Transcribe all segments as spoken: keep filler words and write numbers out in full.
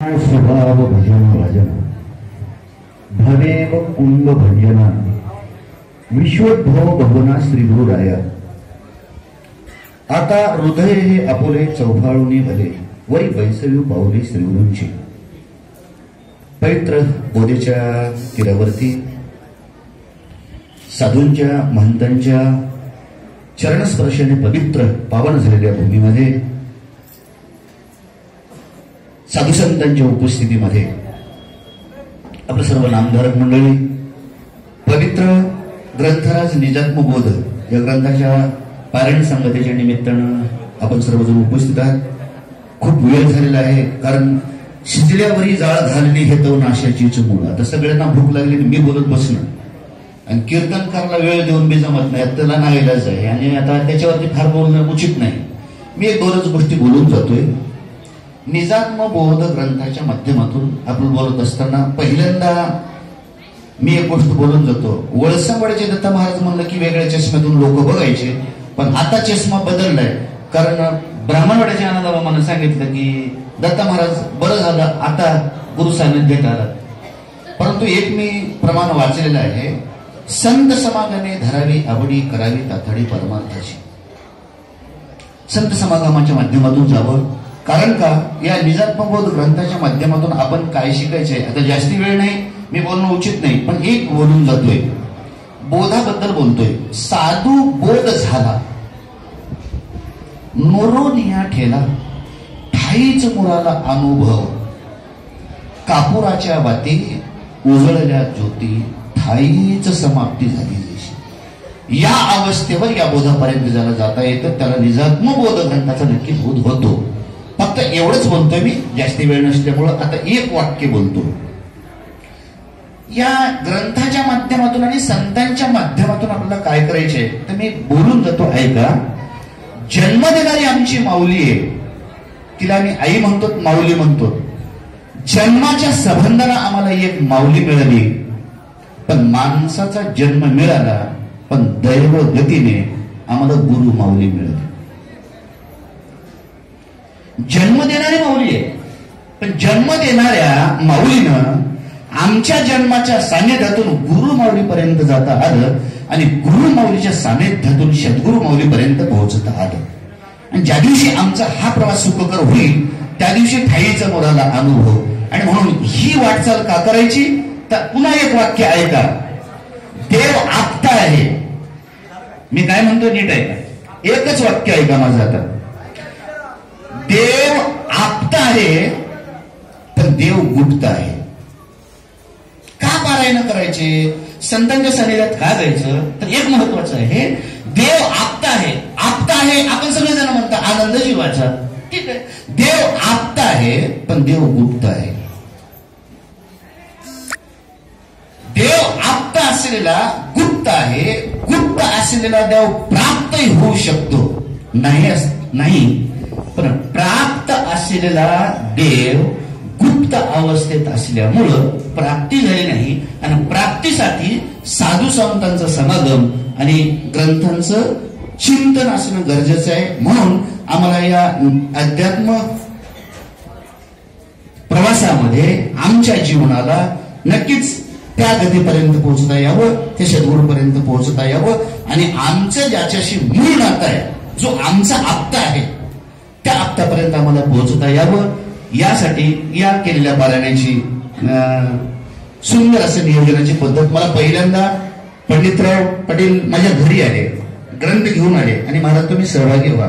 स्वभाव भजन भजन भवेव कुंभ भंजना विश्वोद्भव भवना श्री गुरुराया. आता हृदय हे आपुले चौफाळूनी भले वरी वैसवी पावले श्रीगुरूंची. पवित्र बोधेच्या तीरावरती साधूंच्या महंतांच्या चरणस्पर्शाने पवित्र पावन झालेल्या भूमीमध्ये साधू संतांच्या उपस्थितीमध्ये आपलं सर्व नामधारक मंडळी पवित्र ग्रंथराज निजात्मबोध या ग्रंथाच्या पारायण संगतीच्या निमित्तानं आपण सर्वजण उपस्थित आहात. खूप वेळ झालेला आहे, कारण शिजल्यावरी जाळ घालणे हे तो नाशाचीच मूळ. आता सगळ्यांना भूक लागली, मी बोलत बसणं आणि कीर्तनकारला वेळ देऊन बी जमत नाही, त्याला नाईलाज आहे आणि आता त्याच्यावरती फार बोलणं उचित नाही. मी एक दोनच गोष्टी बोलून जातोय. निजात्मबोध ग्रंथाच्या माध्यमातून आपण बोलत असताना पहिल्यांदा मी एक गोष्ट बोलून जातो. वळसंगवाडचे दत्त महाराज म्हणलं की वेगळ्या चष्म्यातून लोक बघायचे, पण आता चष्मा बदललाय. कारण ब्राह्मणवाड्याच्या आनंदाबाबांना सांगितलं की दत्त महाराज बरं झालं आता गुरु सान्निध्यात आला. परंतु एक मी प्रमाण वाचलेलं आहे, संत समागमे धरावी आवडी करावी तातडी परमार्थाची. संत समागमाच्या माध्यमातून जावं. कारण का या निजात्मबोध ग्रंथाच्या माध्यमातून आपण काय शिकायचंय. आता जास्ती वेळ नाही, मी बोलणं उचित नाही, पण एक बोलून जातोय, बोधाबद्दल बोलतोय. साधू बोध झाला नोरोनिया ठेला ठाईच मुराला अनुभव कापुराच्या वाती उजळल्या ज्योती ठाईच समाप्ती झाली. या अवस्थेवर या बोधापर्यंत ज्याला जाता येतं त्याला निजात्मबोध ग्रंथाचा नक्की बोध होतो. फक्त एवढंच बोलतोय मी, जास्ती वेळ नसल्यामुळं आता एक वाक्य बोलतो. या ग्रंथाच्या माध्यमातून आणि संतांच्या माध्यमातून आपल्याला काय करायचंय तर मी बोलून जातो, ऐका. जन्म देणारी आमची माऊली आहे, तिला आम्ही आई म्हणतो, माऊली म्हणतो. जन्माच्या संबंधाला आम्हाला एक माऊली मिळाली, पण माणसाचा जन्म मिळाला, पण दैव गतीने आम्हाला गुरु माऊली मिळाली. जन्म देणारी माऊली आहे, पण जन्म देणाऱ्या माऊलीनं आमच्या जन्माच्या सान्निध्यातून गुरु माऊलीपर्यंत जाता आलं आणि गुरु माऊलीच्या सान्निध्यातून सद्गुरु माऊलीपर्यंत पोहोचता आलं. आणि ज्या दिवशी आमचा हा प्रवास सुखकर होईल त्या दिवशी ठाईचा मोराला अनुभव. आणि म्हणून ही वाटचाल का करायची तर पुन्हा एक वाक्य ऐका. देव आपता आहे. मी काय म्हणतो नीट ऐका, एकच वाक्य ऐका माझं आता. देव आपता आहे पण देव गुप्त आहे. का पारायण करायचे, संतांच्या सानिध्यात का जायचं तर एक महत्वाचं आहे, देव आपता आहे. आपता आहे आपण सगळेजण म्हणता आनंद जीवाचा, ठीक आहे. देव आपता आहे पण देव गुप्त आहे. देव आपता असलेला गुप्त आहे. गुप्त असलेला देव प्राप्तही होऊ शकतो, नाही नाही पण प्राप्त असलेला देव गुप्त अवस्थेत असल्यामुळं प्राप्ती झाली नाही. आणि प्राप्तीसाठी साधू संतांचा समागम आणि ग्रंथांचं चिंतन असणं गरजेचं आहे. म्हणून आम्हाला या अध्यात्म प्रवासामध्ये आमच्या जीवनाला नक्कीच त्या गतीपर्यंत पोहोचता यावं, ते सद्गुरूपर्यंत पोहोचता यावं. आणि आमचं ज्याच्याशी मूळ नातं आहे, जो आमचा आप्ता आहे, त्या आप्तापर्यंत आम्हाला पोहोचता यावं. यासाठी या केलेल्या पारायणाची सुंदर असं नियोजनाची पद्धत. मला पहिल्यांदा पंडितराव पाटील माझ्या घरी आले, ग्रंथ घेऊन आले आणि महाराज तुम्ही सहभागी व्हा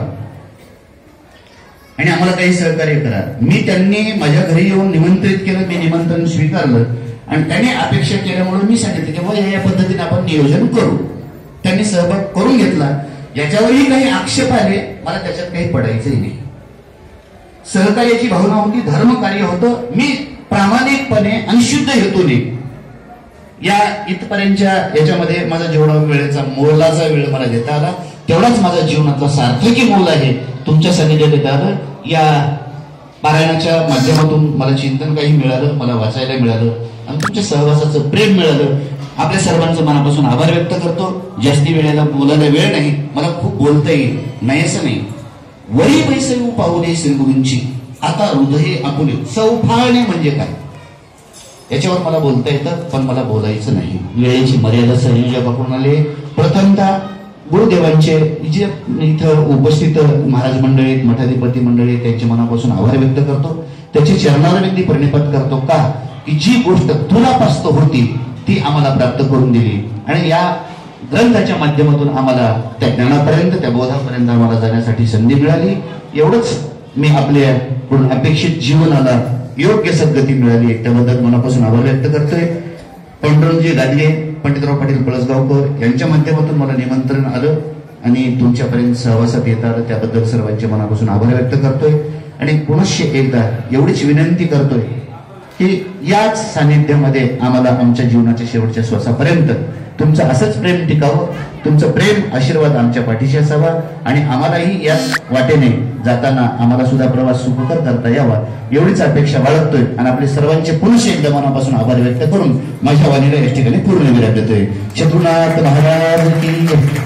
आणि आम्हाला काही सहकार्य करा. मी त्यांनी माझ्या घरी येऊन निमंत्रित केलं, मी निमंत्रण स्वीकारलं आणि त्यांनी अपेक्षा केल्यामुळे मी सांगितलं की बाबा या पद्धतीने आपण नियोजन करू. त्यांनी सहभाग करून घेतला. याच्यावरही काही आक्षेप आले, मला त्याच्यात काही पडायचंही नाही. सहकार्याची भावना होती, धर्म कार्य होतं. मी प्रामाणिकपणे आणि शुद्ध हेतूने या इथपर्यंतच्या याच्यामध्ये माझा जेवढा वेळेचा मोलाचा वेळ मला देता आला तेवढाच माझा जीवनातला सार्थकी मोल आहे. तुमच्या सानिध्यात येत आलं, या पारायणाच्या माध्यमातून मला चिंतन काही मिळालं, मला वाचायला मिळालं आणि तुमच्या सहवासाचं प्रेम मिळालं. आपल्या सर्वांचं मनापासून आभार व्यक्त करतो. जास्ती वेळेला बोलायला वेळ नाही, मला खूप बोलता येईल नाही असं नाही. वरी वैसवी पावले श्री गुरूंची. आता हृदय आपुले. चौफाळणे म्हणजे काय याच्यावर मला बोलता येतं, पण मला बोलायचं नाही. वेळेची मर्यादा संयोजक वापरून आले. प्रथमतः गुरुदेवांचे जे इथं उपस्थित महाराज मंडळी, मठाधिपती मंडळी, त्यांच्या मनापासून आभार व्यक्त करतो. त्याचे चरणावर व्यक्ती प्रणिपात करतो का की जी गोष्ट दुरापास्त होती ती आम्हाला प्राप्त करून दिली आणि या ग्रंथाच्या माध्यमातून आम्हाला त्या ज्ञानापर्यंत, त्या बोधापर्यंत आम्हाला जाण्यासाठी संधी मिळाली. एवढंच मी आपल्याकडून अपेक्षित जीवनाला योग्य सद्गती मिळाली त्याबद्दल मनापासून आभार व्यक्त करतोय. पंढरजी गाडगे, पंडितराव पाटील पळसगावकर यांच्या माध्यमातून मला निमंत्रण आलं आणि तुमच्यापर्यंत सहवासात येत आलं, त्याबद्दल सर्वांच्या मनापासून आभार व्यक्त करतोय. आणि पुनश्च एकदा एवढीच विनंती करतोय की याच सानिध्यामध्ये आम्हाला आमच्या जीवनाच्या शेवटच्या श्वासापर्यंत तुमचं असंच प्रेम टिकावं, तुमचं प्रेम आशीर्वाद आमच्या पाठीशी असावा आणि आम्हालाही याच वाटेने जाताना आम्हाला सुद्धा प्रवास सुखकर करता यावा एवढीच अपेक्षा बाळगतोय आणि आपले सर्वांचे पुनश्च एकदा मनापासून आभार व्यक्त करून माझ्या वाणीला या ठिकाणी पूर्ण विराम देतोय. शत्रुनाथ महाराज की